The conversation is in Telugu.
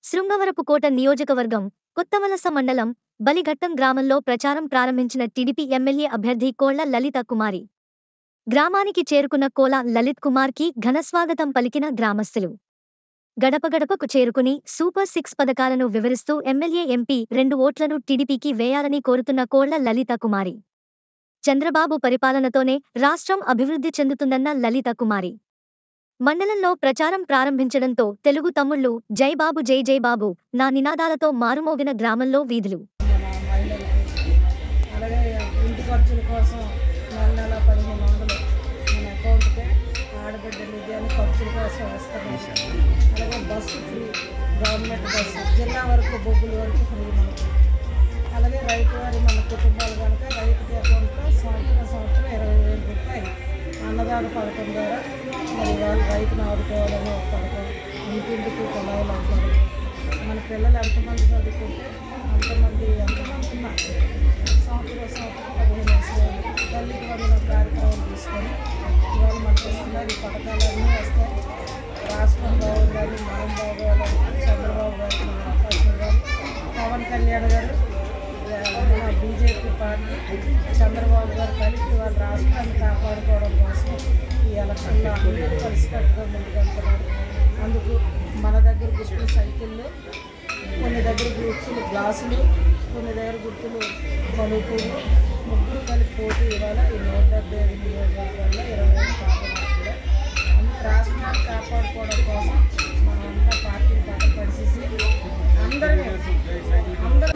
శృంగవరపుకోట నియోజకవర్గం కొత్తవలస మండలం బలిఘట్టం గ్రామంలో ప్రచారం ప్రారంభించిన టీడీపీ ఎమ్మెల్యే అభ్యర్థి కోళ్ల లలిత కుమారి. గ్రామానికి చేరుకున్న కోల లలిత్ కుమార్కి ఘనస్వాగతం పలికిన గ్రామస్తులు. గడపగడపకు చేరుకుని సూపర్ 6 పథకాలను వివరిస్తూ ఎమ్మెల్యే ఎంపీ 2 ఓట్లను టీడీపీకి వేయాలని కోరుతున్న కోళ్ల లలిత కుమారి. చంద్రబాబు పరిపాలనతోనే రాష్ట్రం అభివృద్ధి చెందుతుందన్న లలిత కుమారి. మండలంలో ప్రచారం ప్రారంభించడంతో తెలుగు తమ్ముళ్లు జై బాబు జై జై బాబు నా నినాదాలతో మారుమోగిన గ్రామంలో వీధులు. అలాగే ఇంటి ఖర్చుల కోసం నెల 1500 మన అకౌంట్కే ఆడబిడ్డ నిధి అని ఖర్చుల కోసం వస్తున్నాయి. అలాగే బస్సు ఫ్రీ, గవర్నమెంట్ బస్సు జిల్లా వరకు బొగ్గుల వరకు ఫ్రీ మనకి. అలాగే రైతు వారి మన కుటుంబాలు కనుక రైతుకి అకౌంట్లో సంవత్సరం 20,000 రూపాయలు అన్నదాన పథకం ద్వారా మరి వాళ్ళు రైతును ఆదుకోవాలని ఒక పథకం, ఇంటింటికి కొలాయిలు అవుతారు. మన పిల్లలు ఎంతమంది చదువుకుంటే ఎంతమంది ఉన్నారు సంవత్సరం 15 తల్లికి వందల కార్యక్రమం తీసుకొని ఇవాళ మనకు వస్తున్నారు. ఈ పథకాలన్నీ వస్తాయి. రాష్ట్రం బాగోగాలి, మనం బాగోవాలని చంద్రబాబు గారికి మన అవకాశం కానీ, పవన్ కళ్యాణ్ గారు మన బీజేపీ పార్టీ చంద్రబాబు గారు కలిసి వాళ్ళ రాష్ట్రాన్ని కాపాడుకోవడం కోసం ఈ ఎలక్షన్లో అందరూ కలిసికట్టుగా ముందుకెళ్తున్నారు. అందుకు మన దగ్గర గుర్తులు సైకిళ్ళు, కొన్ని దగ్గర గుర్తులు గ్లాసులు, కొన్ని దగ్గర గుర్తులు పలుకులు, ముగ్గురు కలిపి పోటీ ఇవాళ ఈ 175 నియోజకవర్గాల్లో 20 కాపాడు కూడా అందుకు రాష్ట్రాన్ని కాపాడుకోవడం కోసం మనమంతా పార్టీని పక్కన పరిచేసి అందరూ